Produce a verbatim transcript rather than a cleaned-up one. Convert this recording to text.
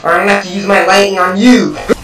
or I'm gonna have to use my lightning on you.